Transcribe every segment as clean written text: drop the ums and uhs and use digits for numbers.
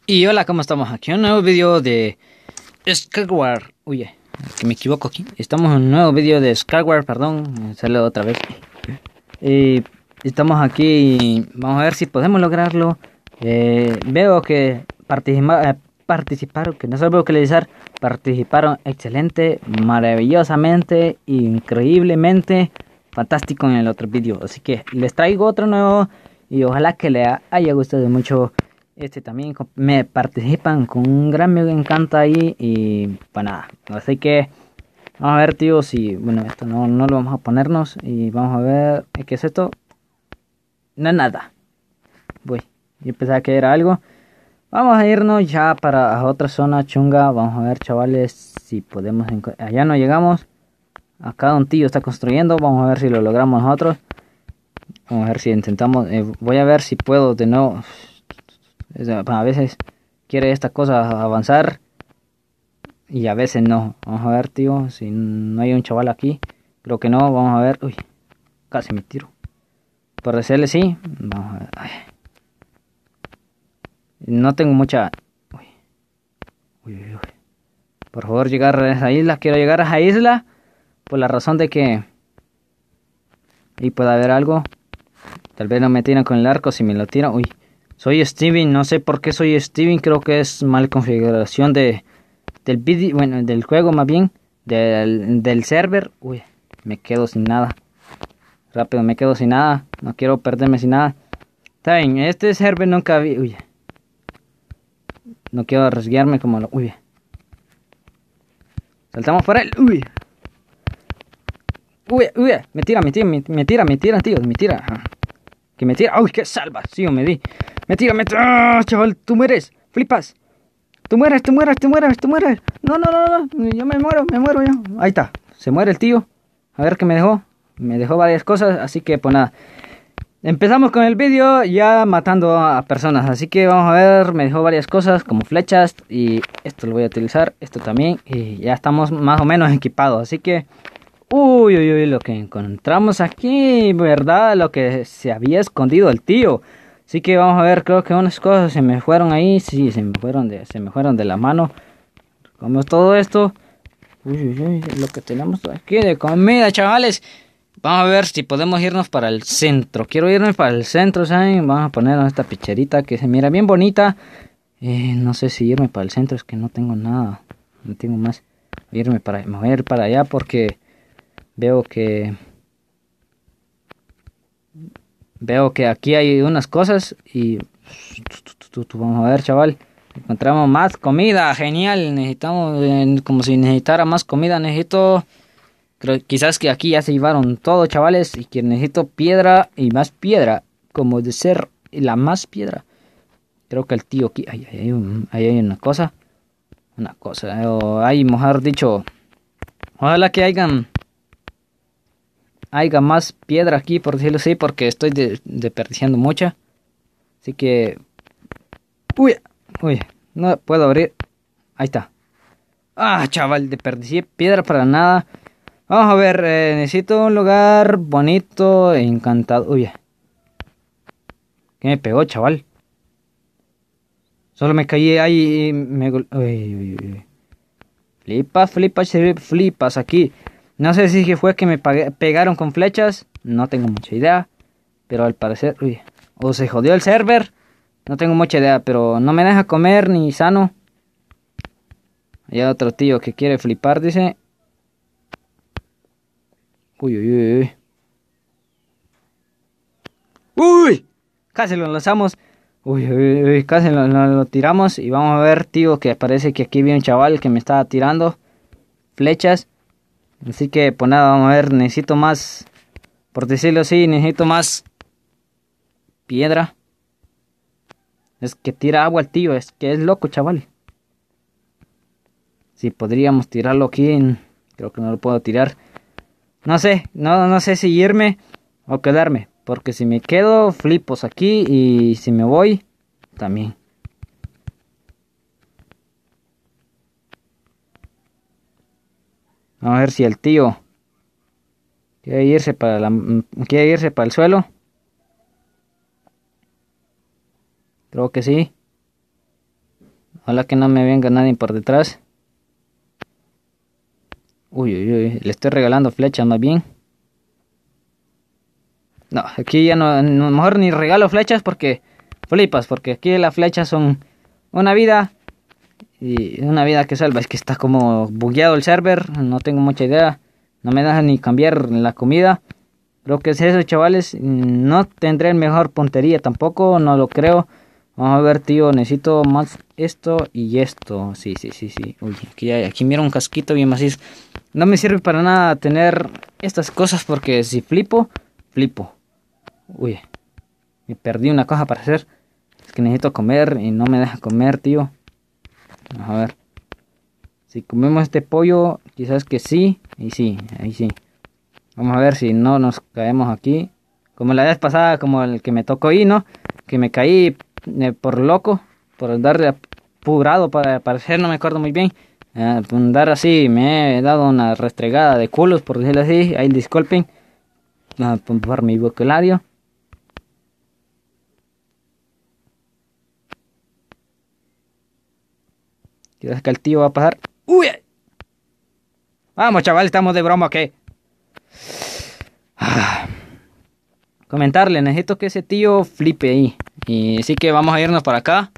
Y hola, ¿cómo estamos? Aquí un nuevo vídeo de Skyward. Uy, que me equivoco aquí. Estamos en un nuevo vídeo de Skyward, perdón, sale otra vez. Y estamos aquí y vamos a ver si podemos lograrlo. Veo que participaron, que no sé vocalizar, participaron excelente, maravillosamente, increíblemente, fantástico en el otro vídeo. Así que les traigo otro nuevo y ojalá que les haya gustado mucho. También me participan con un gran me encanta ahí y pues nada, así que vamos a ver, tío, si bueno, esto no lo vamos a ponernos y vamos a ver qué es esto. No es nada. Voy, yo pensaba que era algo. Vamos a irnos ya para otra zona chunga. Vamos a ver, chavales, si podemos allá no llegamos. Acá un tío está construyendo, vamos a ver si lo logramos nosotros. Vamos a ver si intentamos, voy a ver si puedo de nuevo. A veces quiere esta cosa avanzar y a veces no. Vamos a ver, tío, si no hay un chaval aquí. Creo que no, vamos a ver. Uy, casi me tiro. Por decirle sí. Vamos a ver. Ay. No tengo mucha... Uy. Uy. Por favor, llegar a esa isla. Quiero llegar a esa isla por la razón de que... Y puede haber algo. Tal vez no me tiran con el arco. Si me lo tiran... Uy. Soy Steven, no sé por qué soy Steven, creo que es mala configuración del vídeo, bueno, del juego más bien, del server. Uy, me quedo sin nada. Rápido, me quedo sin nada, no quiero perderme sin nada. Está bien, este server nunca vi, uy. No quiero arriesgarme como lo, uy. Saltamos fuera el, uy. Uy, me tira, tío, me tira. Que me tira, uy, que salva, sí, me di. Me tira, ¡ah, chaval! Tú mueres, flipas. Tú mueres. No, yo me muero yo. Ahí está, se muere el tío. A ver qué me dejó. Me dejó varias cosas, así que pues nada. Empezamos con el vídeo ya matando a personas. Así que vamos a ver, me dejó varias cosas como flechas. Y esto lo voy a utilizar, esto también. Y ya estamos más o menos equipados, así que... Uy, lo que encontramos aquí, ¿verdad? Lo que se había escondido el tío. Así que vamos a ver, creo que unas cosas se me fueron ahí. Sí, se me fueron de la mano. Como todo esto. Uy, lo que tenemos aquí de comida, chavales. Vamos a ver si podemos irnos para el centro. Quiero irme para el centro, ¿saben? Vamos a ponernos esta picherita que se mira bien bonita. No sé si irme para el centro, es que no tengo nada. No tengo más. Me voy a ir para allá porque... Veo que aquí hay unas cosas y vamos a ver, chaval. Encontramos más comida, genial. Necesitamos, como si necesitara más comida. Quizás que aquí ya se llevaron todo, chavales. Y que necesito piedra y más piedra. Como de ser la más piedra. Creo que el tío aquí, ahí hay una cosa. O hay, mejor dicho, ojalá que haya más piedra aquí, por decirlo así, porque estoy desperdiciando mucha. Así que... Uy, no puedo abrir. Ahí está. Ah, chaval, desperdicié piedra para nada. Vamos a ver, necesito un lugar bonito e encantado. Uy, ¿qué me pegó, chaval? Solo me caí ahí y me... Uy. Flipas aquí. No sé si fue que me pegaron con flechas. No tengo mucha idea. Pero al parecer... Uy. O se jodió el server. No tengo mucha idea. Pero no me deja comer ni sano. Hay otro tío que quiere flipar, dice. Uy. Uy. Casi lo lanzamos. Uy. Casi lo tiramos. Y vamos a ver, tío, que parece que aquí viene un chaval que me estaba tirando flechas. Así que pues nada, vamos a ver, necesito más, por decirlo así, necesito más piedra. Es que tira agua el tío, es que es loco, chaval. Si podríamos tirarlo aquí, creo que no lo puedo tirar. No sé si irme o quedarme, porque si me quedo, flipos aquí, y si me voy, también. Vamos a ver si el tío quiere irse para el suelo. Creo que sí. Ojalá que no me venga nadie por detrás. Uy, uy, uy. Le estoy regalando flechas más bien. No, aquí ya no, mejor ni regalo flechas porque flipas, porque aquí las flechas son una vida y una vida que salva. Es que está como bugueado el server, no tengo mucha idea, no me deja ni cambiar la comida. Creo que es eso, chavales. No tendré mejor puntería tampoco, no lo creo. Vamos a ver, tío, necesito más esto y esto. Sí. Uy, aquí mira un casquito bien macizo. No me sirve para nada tener estas cosas porque si flipo. Uy, me perdí una cosa para hacer. Es que necesito comer y no me deja comer, tío. Vamos a ver. Si comemos este pollo, quizás que sí. Y sí, ahí sí. Vamos a ver si no nos caemos aquí. Como la vez pasada, como el que me tocó ahí, ¿no? Que me caí por loco. Por darle apurado para aparecer, no me acuerdo muy bien. Por andar así, me he dado una restregada de culos, por decirlo así. Ahí disculpen. Por mi vocabulario. ¿Quieres que el tío va a pasar? ¡Uy! Vamos, chaval, estamos de broma, ¿qué? Comentarle, necesito que ese tío flipe ahí. Y así que vamos a irnos para acá.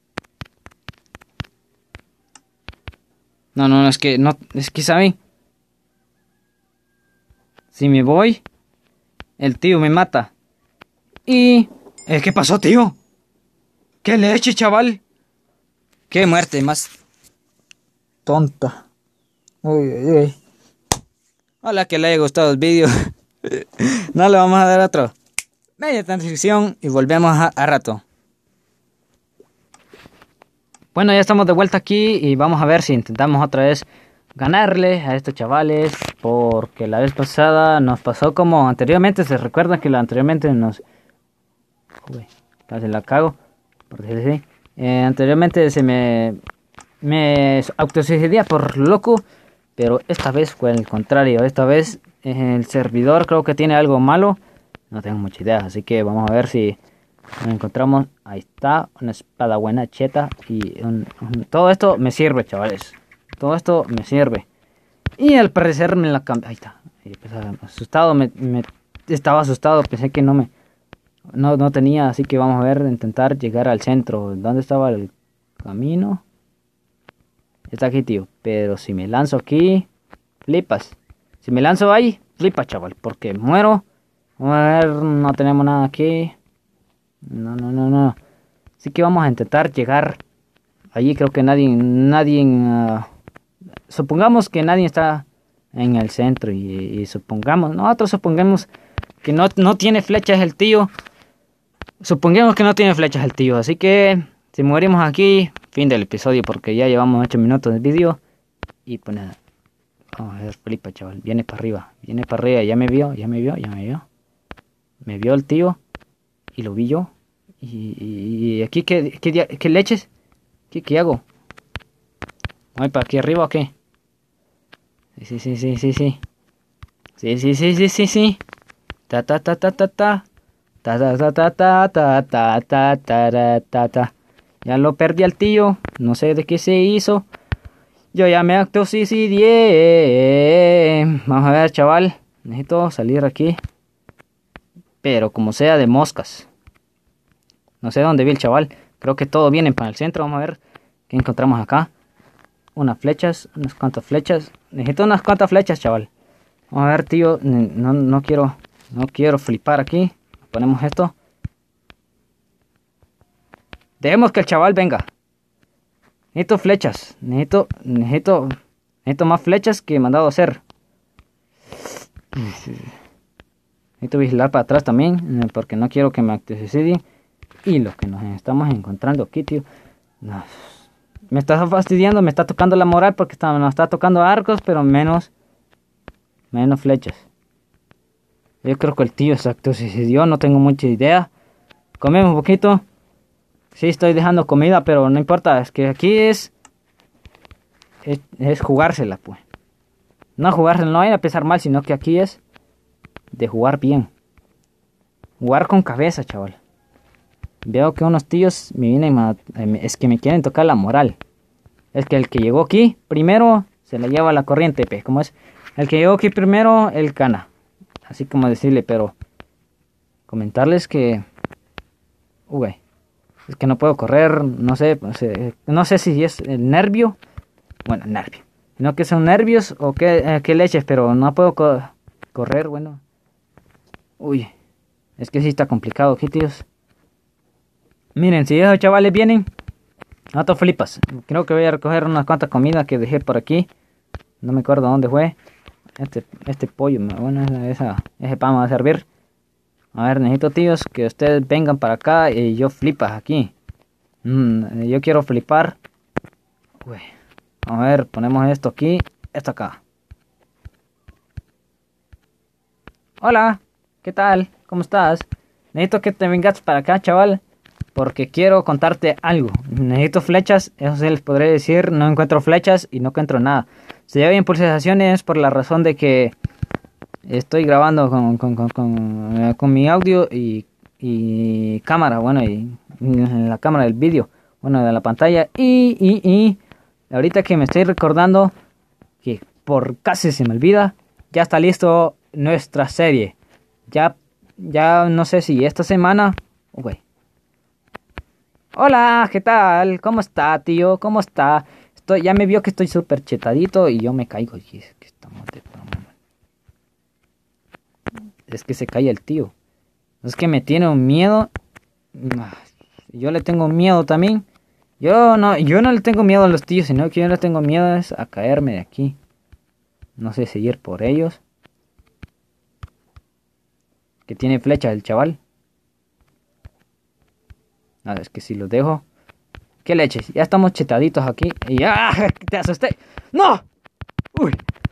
No, es que, ¿saben? Si me voy, el tío me mata. Y... ¿qué pasó, tío? ¿Qué leche, chaval? Qué muerte más tonta. Uy. Ojalá que le haya gustado el vídeo. No le vamos a dar otro. Media transición y volvemos a rato. Bueno, ya estamos de vuelta aquí y vamos a ver si intentamos otra vez ganarle a estos chavales. Porque la vez pasada nos pasó como anteriormente. ¿Se recuerdan que anteriormente nos... Uy, casi la cago, por decirlo así. Anteriormente se me autosuicidía por loco. Pero esta vez fue el contrario. Esta vez el servidor creo que tiene algo malo. No tengo mucha idea. Así que vamos a ver si nos encontramos. Ahí está. Una espada buena, cheta. Y todo esto me sirve, chavales. Todo esto me sirve. Y al parecer me la cambié. Ahí está. Asustado. Estaba asustado. Pensé que no tenía. Así que vamos a ver. Intentar llegar al centro. ¿Dónde estaba el camino? Está aquí, tío. Pero si me lanzo aquí, flipas. Si me lanzo ahí, flipas, chaval. Porque muero. Vamos a ver, no tenemos nada aquí. No. Así que vamos a intentar llegar allí. Creo que nadie supongamos que nadie está en el centro. Y nosotros supongamos que no tiene flechas el tío. Supongamos que no tiene flechas el tío. Así que si morimos aquí, fin del episodio, porque ya llevamos 8 minutos de vídeo. Y pues nada. Vamos a ver, flipa, chaval. Viene para arriba. Ya me vio. Me vio el tío. Y lo vi yo. Y aquí, ¿qué leches? ¿Qué hago? ¿Voy para aquí arriba o qué? Sí. Sí. Ya lo perdí al tío. No sé de qué se hizo. Yo ya me autosuicidé. Vamos a ver, chaval. Necesito salir aquí. Pero como sea de moscas. No sé dónde vi el chaval. Creo que todo viene para el centro. Vamos a ver qué encontramos acá. Unas cuantas flechas. Necesito unas cuantas flechas, chaval. Vamos a ver, tío. No quiero flipar aquí. Ponemos esto. Dejemos que el chaval venga. Necesito flechas. Necesito más flechas que he mandado a hacer. Necesito vigilar para atrás también. Porque no quiero que me autosuicide. Y lo que nos estamos encontrando aquí, tío. Me está fastidiando. Me está tocando la moral. Porque nos está tocando arcos. Pero menos flechas. Yo creo que el tío se autosuicidió. No tengo mucha idea. Comemos un poquito. Sí, estoy dejando comida, pero no importa. Es que aquí es jugársela, pues. No jugársela, no hay a pensar mal, sino que aquí es de jugar bien. Jugar con cabeza, chaval. veo que unos tíos me vienen es que me quieren tocar la moral. Es que el que llegó aquí primero se la lleva la corriente, pues, como es. El que llegó aquí primero, el cana. Así como decirle, pero comentarles que... Uy, es que no puedo correr, no sé, no sé si es el nervio. Bueno, nervio. No que son nervios o qué leches, pero no puedo correr, bueno. Uy, es que sí está complicado aquí, tíos. Miren, si esos chavales vienen, no te flipas. Creo que voy a recoger unas cuantas comidas que dejé por aquí. No me acuerdo dónde fue. Este pollo, bueno, ese pan me va a servir. A ver, necesito, tíos, que ustedes vengan para acá y yo flipas aquí. Yo quiero flipar. Uy. A ver, ponemos esto aquí, esto acá. Hola, ¿qué tal? ¿Cómo estás? Necesito que te vengas para acá, chaval, porque quiero contarte algo. Necesito flechas, eso sí les podré decir. No encuentro flechas y no encuentro nada. Si hay pulsaciones por la razón de que estoy grabando con mi audio y cámara, bueno, y la cámara del vídeo, bueno, de la pantalla. Y ahorita que me estoy recordando que por casi se me olvida, ya está listo nuestra serie. Ya no sé si esta semana... Uy. Hola, ¿qué tal? ¿Cómo está, tío? ¿Cómo está? Ya me vio que estoy súper chetadito y yo me caigo. Y es que estamos de broma. Es que se cae el tío. Es que me tiene un miedo. Yo le tengo miedo también. Yo no le tengo miedo a los tíos, sino que yo le tengo miedo es a caerme de aquí. No sé si ir por ellos. Que tiene flecha el chaval. Nada, es que si los dejo. ¿Qué leches? Ya estamos chetaditos aquí. Y ¡ah! ¡Te asusté! ¡No! ¡Uy!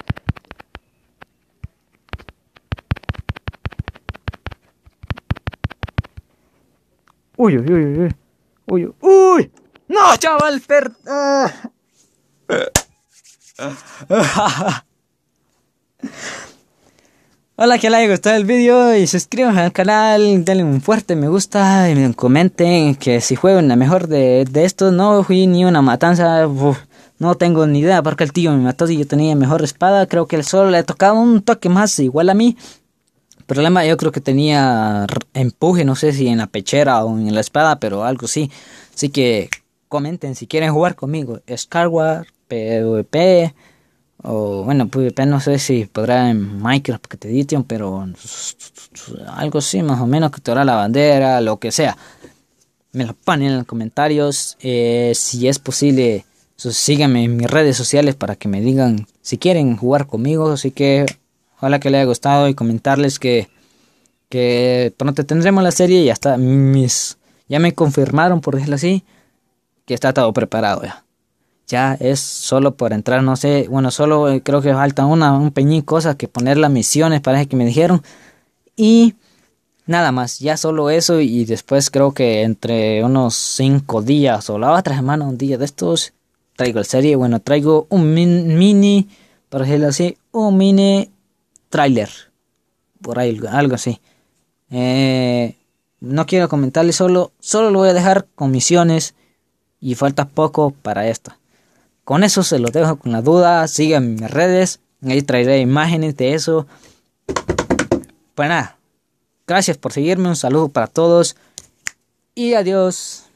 ¡Uy, uy, uy, uy! ¡Uy, uy! ¡Uy! ¡No, chaval! Hola, que les haya gustado el video y suscríbanse al canal, denle un fuerte me gusta y me comenten que si juego en la mejor de estos. No fui ni una matanza, no tengo ni idea porque el tío me mató y yo tenía mejor espada. Creo que él solo le tocaba un toque más igual a mí. El problema yo creo que tenía empuje, no sé si en la pechera o en la espada, pero algo sí. Así que comenten si quieren jugar conmigo. Skyward, PvP... O bueno, PvP no sé si podrá en Minecraft Edition, pero algo así más o menos, que te hará la bandera, lo que sea. Me lo ponen en los comentarios. Si es posible, síganme en mis redes sociales para que me digan si quieren jugar conmigo. Así que ojalá que les haya gustado y comentarles que pronto tendremos la serie y hasta ya me confirmaron, por decirlo así, que está todo preparado ya. Ya es solo por entrar, no sé, bueno, solo creo que falta un peñín cosa que poner las misiones, parece que me dijeron. Y nada más, ya solo eso y después creo que entre unos 5 días o la otra semana, un día de estos, traigo la serie. Bueno, traigo un mini, por decirlo así, un mini trailer, por ahí, algo así. No quiero comentarles, solo lo voy a dejar con misiones y falta poco para esto. Con eso se los dejo con la duda. Sigan mis redes, ahí traeré imágenes de eso. Pues nada, gracias por seguirme, un saludo para todos y adiós.